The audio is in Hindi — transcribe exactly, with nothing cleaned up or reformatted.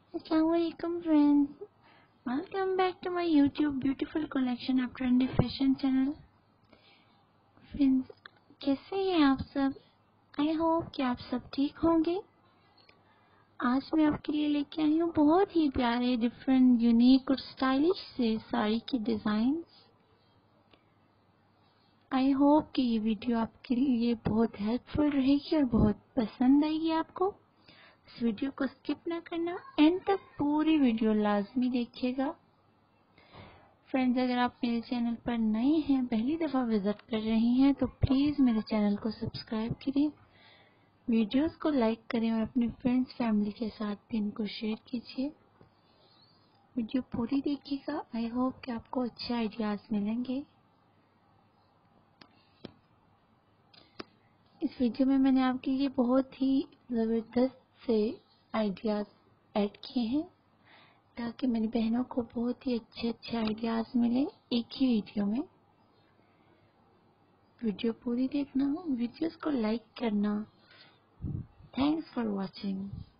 Assalamualaikum friends, welcome back to my YouTube beautiful collection of trendy fashion channel. Friends, कैसे हैं आप सब? आई होप कि आप सब ठीक होंगे। आज मैं आपके लिए लेके आई हूँ बहुत ही प्यारे, डिफरेंट, यूनिक और स्टाइलिश से साड़ी की डिजाइन। आई होप कि ये वीडियो आपके लिए बहुत हेल्पफुल रहेगी और बहुत पसंद आएगी आपको। इस वीडियो को स्किप ना करना, एंड तक पूरी वीडियो लाजमी देखिएगा। फ्रेंड्स, अगर आप मेरे चैनल पर नए हैं, पहली दफ़ा विजिट कर रही हैं, तो प्लीज़ मेरे चैनल को सब्सक्राइब करें, वीडियोस को लाइक करें और अपने फ्रेंड्स फैमिली के साथ भी इनको शेयर कीजिए। वीडियो पूरी देखिएगा। आई होप कि आपको अच्छे आइडियाज़ मिलेंगे। इस वीडियो में मैंने आपके लिए बहुत ही ज़बरदस्त से आइडियाज़ ऐड किए हैं ताकि मेरी बहनों को बहुत ही अच्छे अच्छे आइडियाज़ मिले एक ही वीडियो में। वीडियो पूरी देखना, वीडियोस को लाइक करना। Thanks for watching.